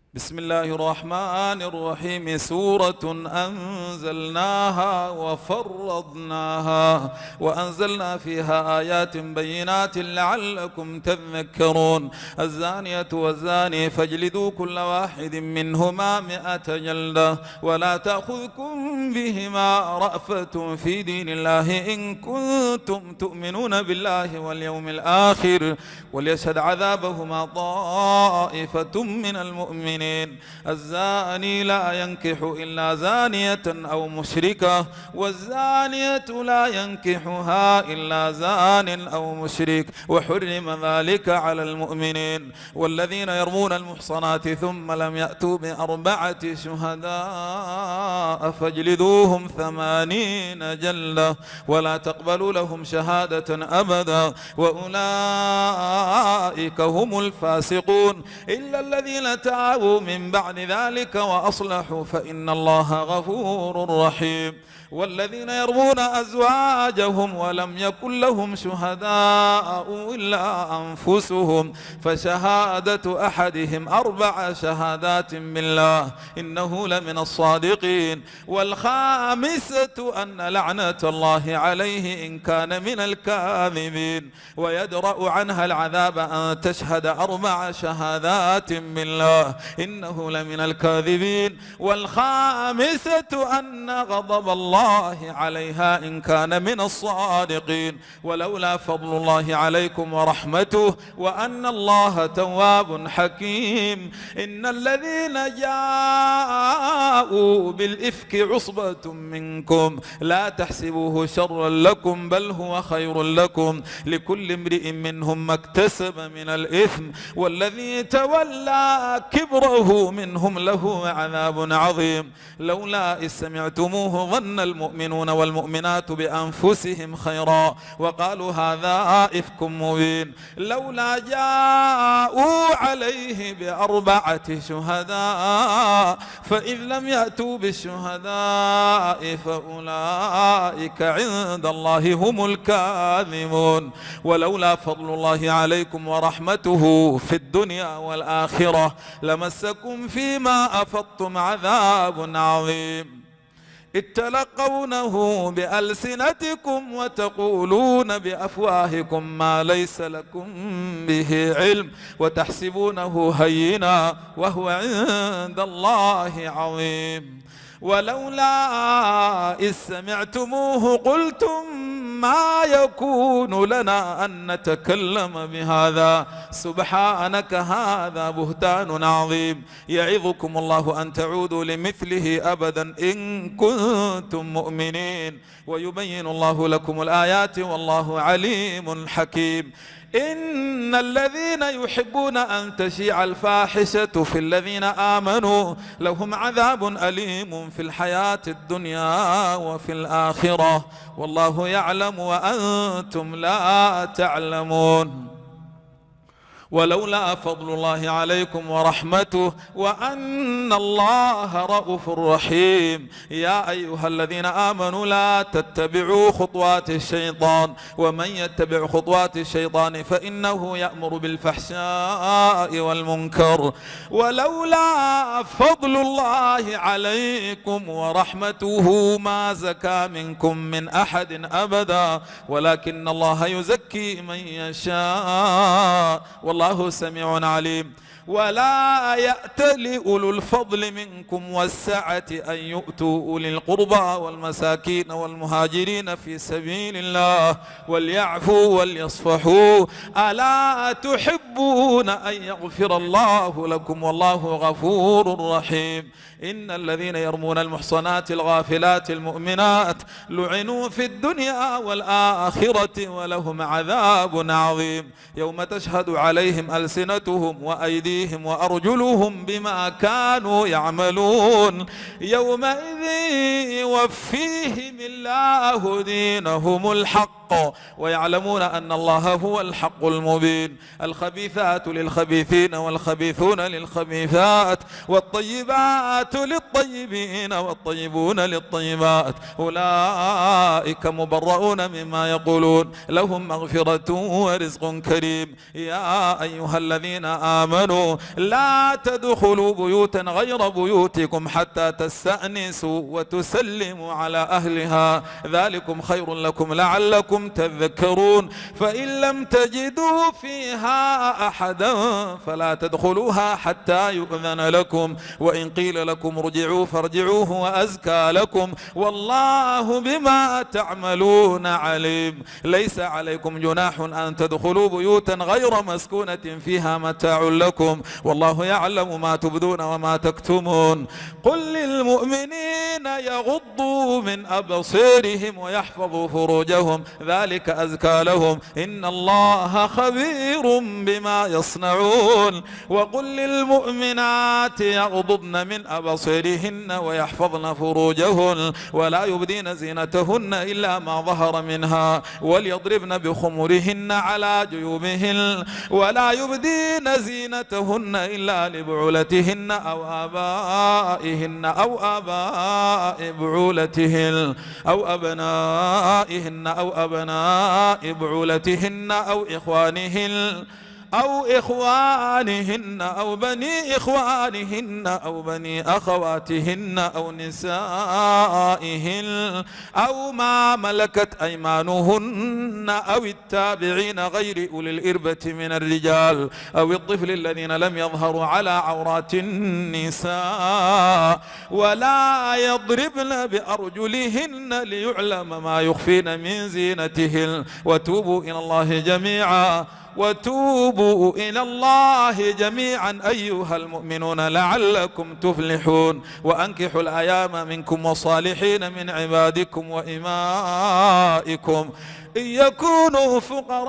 بسم الله الرحمن الرحيم. سورة أنزلناها وفرضناها وأنزلنا فيها آيات بينات لعلكم تذكرون. الزانية والزاني فاجلدوا كل واحد منهما 100 جلدة ولا تأخذكم بهما رأفة في دين الله إن كنتم تؤمنون بالله واليوم الآخر وليشهد عذابهما طائفة من المؤمنين. الزاني لا ينكح إلا زانية أو مشركة والزانية لا ينكحها إلا زان أو مشرك وحرم ذلك على المؤمنين. والذين يرمون المحصنات ثم لم يأتوا ب4 شهداء فاجلدوهم 80 جلدة ولا تقبلوا لهم شهادة أبدا وأولئك هم الفاسقون إلا الذين تابوا من بعد ذلك وأصلحوا فإن الله غفور رحيم. والذين يرمون أزواجهم ولم يكن لهم شهداء إلا أنفسهم فشهادة أحدهم 4 شهادات بالله إنه لمن الصادقين. والخامسة أن لعنة الله عليه إن كان من الكاذبين. ويدرأ عنها العذاب أن تشهد 4 شهادات بالله إنه لمن الكاذبين. والخامسة أن غضب الله عليها إن كان من الصادقين. ولولا فضل الله عليكم ورحمته وأن الله تواب حكيم. إن الذين جاءوا بالإفك عصبة منكم لا تحسبوه شرا لكم بل هو خير لكم لكل امرئ منهم ما اكتسب من الإثم والذي تولى كبره منهم له عذاب عظيم. لولا إذ سمعتموه ظن المؤمنون والمؤمنات بأنفسهم خيرا وقالوا هذا إفك مبين. لولا جاءوا عليه ب4 شهداء فإذ لم يأتوا بالشهداء فأولئك عند الله هم الكاذبون. ولولا فضل الله عليكم ورحمته في الدنيا والآخرة لمسكم فيما أفضتم عذاب عظيم إذ تلقونه بألسنتكم وتقولون بأفواهكم ما ليس لكم به علم وتحسبونه هينا وهو عند الله عظيم. ولولا إذ سمعتموه قلتم ما يكون لنا أن نتكلم بهذا سبحانك هذا بهتان عظيم. يعظكم الله أن تعودوا لمثله أبدا إن كنتم مؤمنين ويبين الله لكم الآيات والله عليم حكيم. إن الذين يحبون أن تشيع الفاحشة في الذين آمنوا لهم عذاب أليم في الحياة الدنيا وفي الآخرة والله يعلم وأنتم لا تعلمون. ولولا فضل الله عليكم ورحمته وأن الله رؤوف رحيم. يا أيها الذين آمنوا لا تتبعوا خطوات الشيطان ومن يتبع خطوات الشيطان فإنه يأمر بالفحشاء والمنكر. ولولا فضل الله عليكم ورحمته ما زكى منكم من أحد أبدا ولكن الله يزكي من يشاء والله سميع عليم. ولا يأتل أولو الفضل منكم والسعة أن يؤتوا أولي القربى والمساكين والمهاجرين في سبيل الله وليعفوا وليصفحوا ألا تحبون أن يغفر الله لكم والله غفور رحيم. إن الذين يرمون المحصنات الغافلات المؤمنات لعنوا في الدنيا والآخرة ولهم عذاب عظيم يوم تشهد عليهم ألسنتهم وأيديهم وأرجلهم بما كانوا يعملون يومئذ يوفيهم الله دينهم الحق الحق ويعلمون أن الله هو الحق المبين. الخبيثات للخبيثين والخبيثون للخبيثات والطيبات للطيبين والطيبون للطيبات أولئك مبرؤون مما يقولون لهم مغفرة ورزق كريم. يا أيها الذين آمنوا لا تدخلوا بيوتا غير بيوتكم حتى تستأنسوا وتسلموا على أهلها ذلكم خير لكم لعلكم تذكرون. فإن لم تجدوا فيها أحدا فلا تدخلوها حتى يؤذن لكم وإن قيل لكم ارجعوا فارجعوا هو أزكى لكم والله بما تعملون عليم. ليس عليكم جناح أن تدخلوا بيوتا غير مسكونة فيها متاع لكم والله يعلم ما تبدون وما تكتمون. قل للمؤمنين يغضوا من أبصارهم ويحفظوا فروجهم ذلك أزكى لهم إن الله خبير بما يصنعون. وقل للمؤمنات يغضضن من أبصارهن ويحفظن فروجهن ولا يبدين زينتهن إلا ما ظهر منها وليضربن بخمرهن على جيوبهن ولا يبدين زينتهن إلا لبعولتهن أو آبائهن أو آباء بعولتهن أو أبنائهن أو أبناء بعولتهن أو إخوانهن أو بني إخوانهن أو بني أخواتهن أو نسائهن أو ما ملكت أيمانهن أو التابعين غير أولي الإربة من الرجال أو الطفل الذين لم يظهروا على عورات النساء ولا يضربن بأرجلهن ليعلم ما يخفين من زينتهن وتوبوا إلى الله جميعا أيها المؤمنون لعلكم تفلحون. وأنكحوا الأيام منكم والصالحين من عبادكم وإمائكم إن يكونوا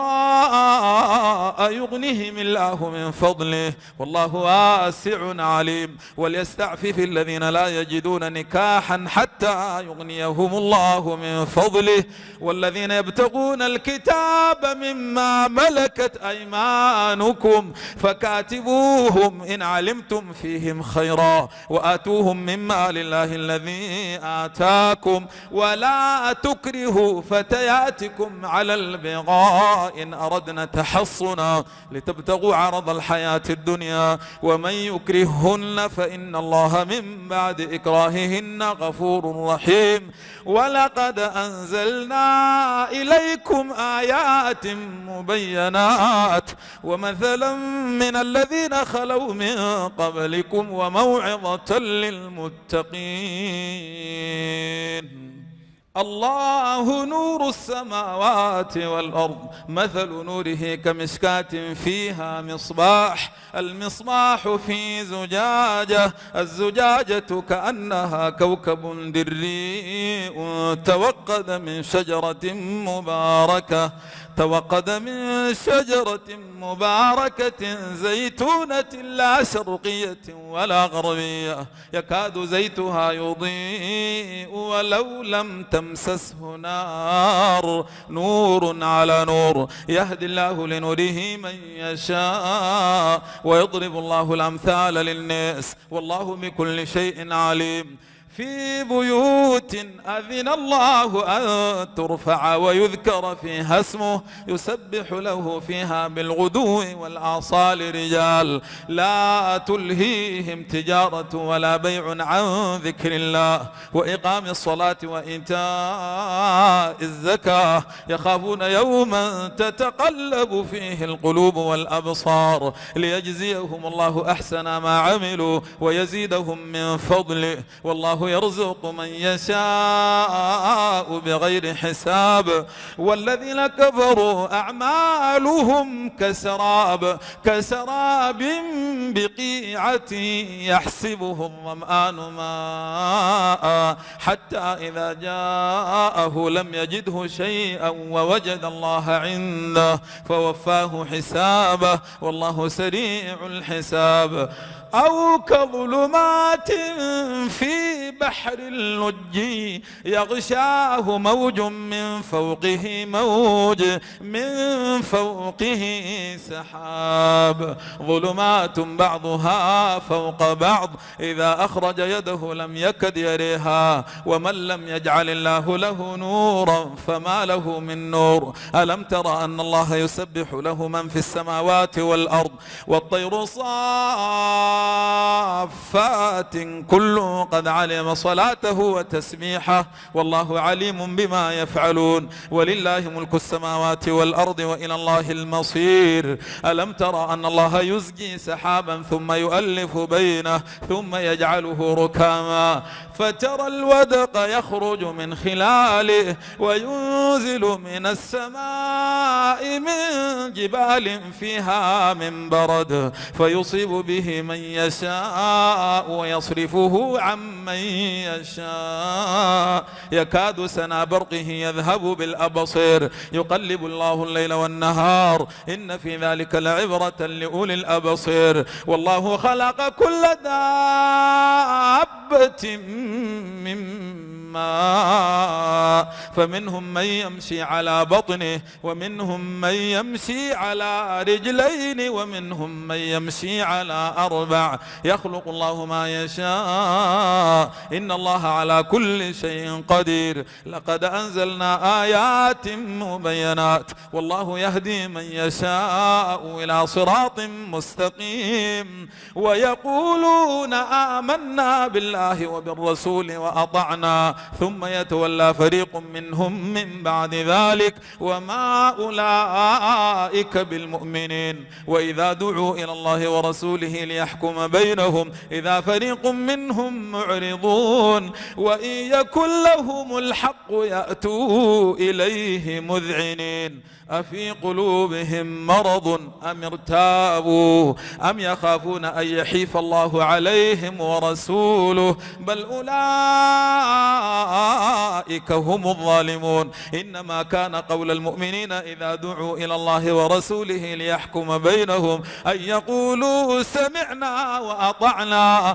فقراء يغنهم الله من فضله والله واسع عليم. وليستعفف الذين لا يجدون نكاحا حتى يغنيهم الله من فضله والذين يبتغون الكتاب مما ملكت أيمانكم فكاتبوهم إن علمتم فيهم خيرا وآتوهم مما لله الذي آتاكم ولا تكرهوا فتياتكم على البغاء إن أردنا تحصنا لتبتغوا عرض الحياة الدنيا ومن يكرههن فإن الله من بعد إكراههن غفور رحيم. ولقد أنزلنا إليكم آيات مبينات ومثلا من الذين خلوا من قبلكم وموعظة للمتقين. الله نور السماوات والأرض مثل نوره كمشكاة فيها مصباح المصباح في زجاجة الزجاجة كأنها كوكب دري توقد من شجرة مباركة زيتونة لا شرقية ولا غربية يكاد زيتها يضيء ولو لم تمسسه نار نور على نور يهدي الله لنوره من يشاء ويضرب الله الأمثال للناس والله بكل شيء عليم. في بيوت أذن الله أن ترفع ويذكر فيها اسمه يسبح له فيها بالغدو والآصال رجال لا تلهيهم تجارة ولا بيع عن ذكر الله وإقام الصلاة وإيتاء الزكاة يخافون يوما تتقلب فيه القلوب والأبصار ليجزيهم الله أحسن ما عملوا ويزيدهم من فضله والله يرزق من يشاء بغير حساب. والذين كفروا أعمالهم كسراب بقيعة يحسبه الظمآن ماء حتى إذا جاءه لم يجده شيئا ووجد الله عنده فوفاه حسابه والله سريع الحساب. أو كظلمات في البحر اللجي يغشاه موج من فوقه موج من فوقه سحاب ظلمات بعضها فوق بعض إذا أخرج يده لم يكد يريها ومن لم يجعل الله له نورا فما له من نور ألم تر أن الله يسبح له من في السماوات والأرض والطير صافات كل قد علم صلاته وتسبيحه والله عليم بما يفعلون ولله ملك السماوات والأرض وإلى الله المصير ألم تر أن الله يزجي سحابا ثم يؤلف بينه ثم يجعله ركاما فترى الودق يخرج من خلاله وينزل من السماء من جبال فيها من برد فيصيب به من يشاء ويصرفه عن من يشاء يكاد سنا برقه يذهب بالأبصير يقلب الله الليل والنهار إن في ذلك لعبرة لأولي الأبصير والله خلق كل دابة من ماء فمنهم من يمشي على بطنه ومنهم من يمشي على رجلين ومنهم من يمشي على أربع يخلق الله ما يشاء إن الله على كل شيء قدير لقد أنزلنا آيات مبينات والله يهدي من يشاء إلى صراط مستقيم ويقولون آمنا بالله وبالرسول وأطعنا ثم يتولى فريق منهم من بعد ذلك وما أولئك بالمؤمنين وإذا دعوا إلى الله ورسوله ليحكم بينهم إذا فريق منهم معرضون وإن يكن لهم الحق يأتوا إليه مذعنين أفي قلوبهم مرض أم ارتابوا أم يخافون أن يحيف الله عليهم ورسوله بل أولئك هم الظالمون إنما كان قول المؤمنين إذا دعوا إلى الله ورسوله ليحكم بينهم أن يقولوا سمعنا وأطعنا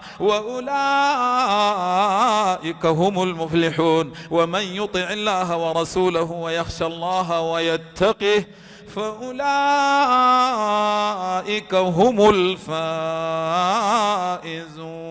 وأولئك هم المفلحون ومن يطع الله ورسوله ويخشى الله ويتقه فأولئك هم الفائزون.